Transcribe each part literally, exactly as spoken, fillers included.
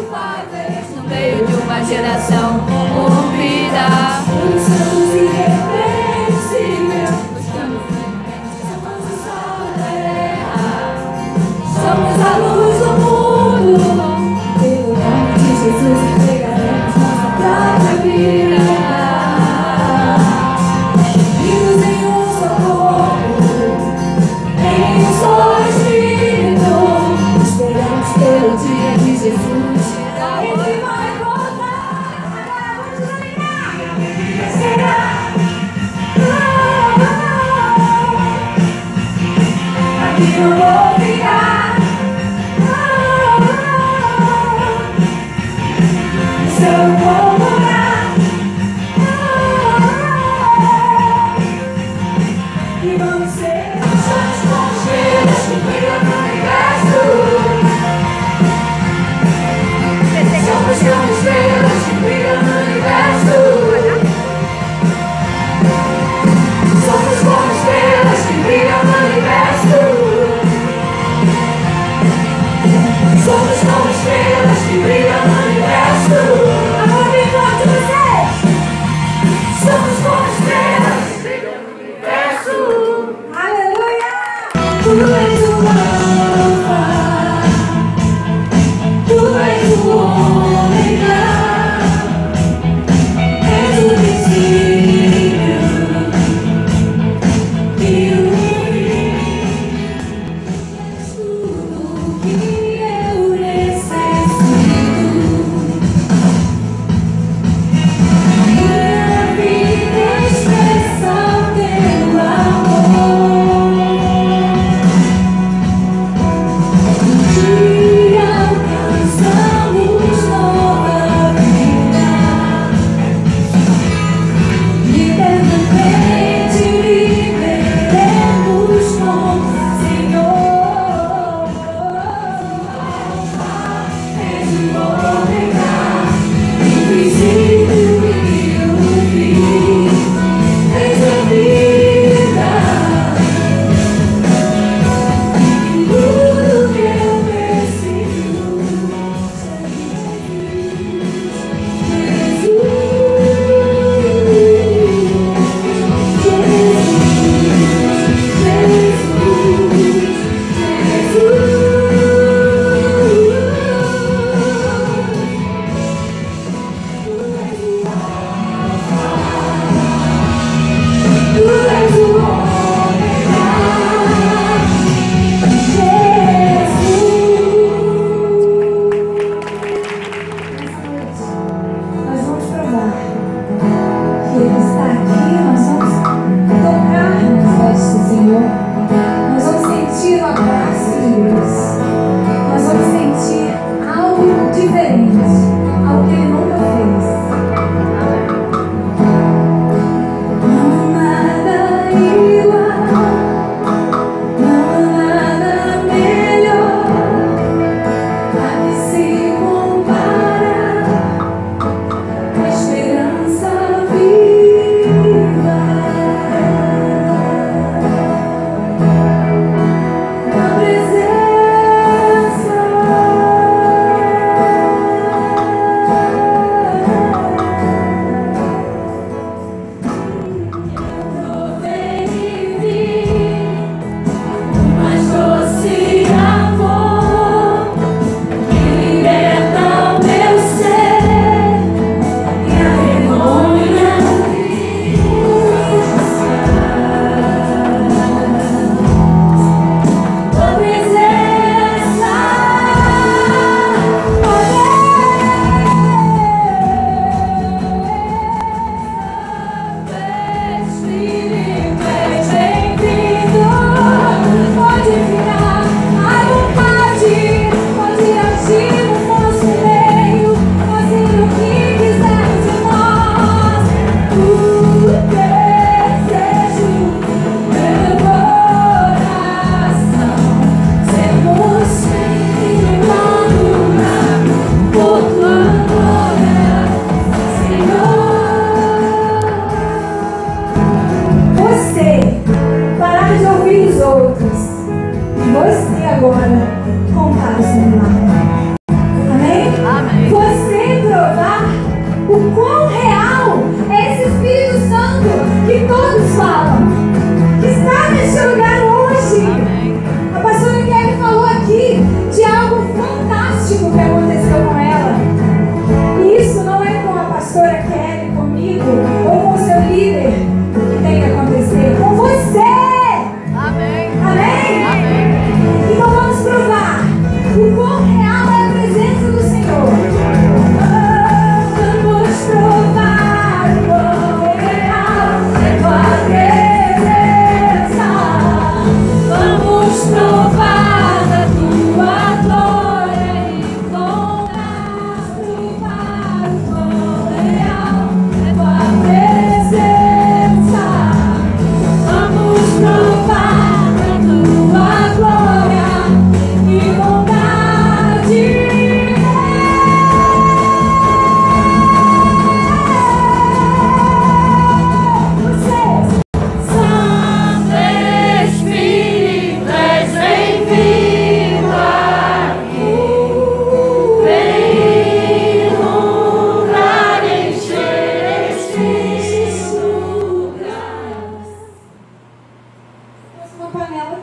uma vez no meio de uma geração corrompida. Somos irrepreensível, buscando firmemente, somos o sol da terra, somos a luz do mundo. Pelo nome de Jesus entregaremos nossa própria vida. Unidos em um só corpo, em um só espírito, esperamos pelo dia que Jesus chegar. Ele vai voltar. Será? Aqui não vou ficar. Eu vou morar. E vamos ser somos como estrelas que brilham no universo. Somos como estrelas que brilham no universo. Somos como estrelas que brilham no universo. Somos como estrelas que brilham no universo. Agora bem forte vocês. Somos como estrelas que brilham no universo. Aleluia! Tu és o Alfa, tu és o Ômega, és o princípio e o fim. És tudo que eu necessito. Minha vida expressa o teu amor.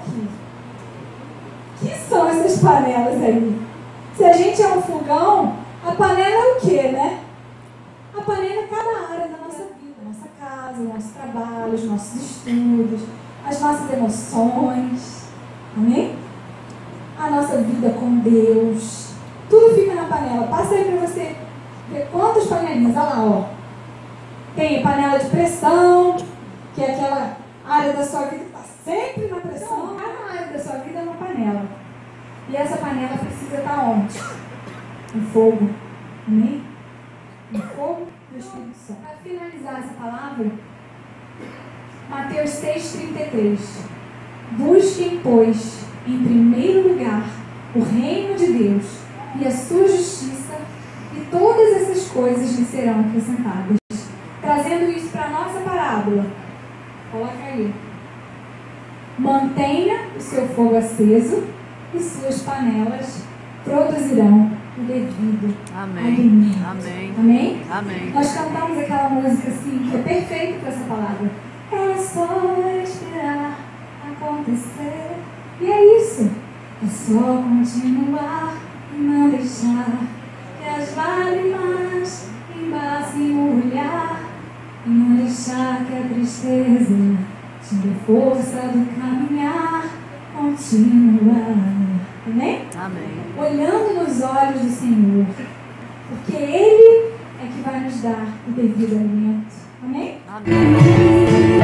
aqui. O que são essas panelas aí? Se a gente é um fogão, a panela é o quê, né? A panela é cada área da nossa vida, nossa casa, o nosso trabalho, os nossos estudos, as nossas emoções, amém? A nossa vida com Deus, tudo fica na panela. Passa aí para você ver quantas panelinhas, olha lá, ó. Tem panela de pressão, que é aquela área da sua vida que está sempre na pressão. Cada área da sua vida é uma panela. E essa panela precisa estar onde? No fogo, amém? No fogo do Espírito Santo. Para finalizar essa palavra, Mateus seis, trinta e três. Busquem, pois, em primeiro lugar o reino de Deus e a sua justiça, e todas essas coisas lhe serão acrescentadas. Trazendo isso para a nossa parábola, coloca aí. Mantenha o seu fogo aceso e suas panelas produzirão o devido Amém. alimento. Amém. Amém? Amém. Nós cantamos aquela música assim, que é perfeita para essa palavra. É só esperar acontecer. E é isso. É só continuar e não deixar que as lágrimas embaçem o olhar, e não deixar que a tristeza tire a força do caminhar, continuar. Amém? Amém. Olhando nos olhos do Senhor, porque Ele é que vai nos dar o devido alimento. Amém? Amém.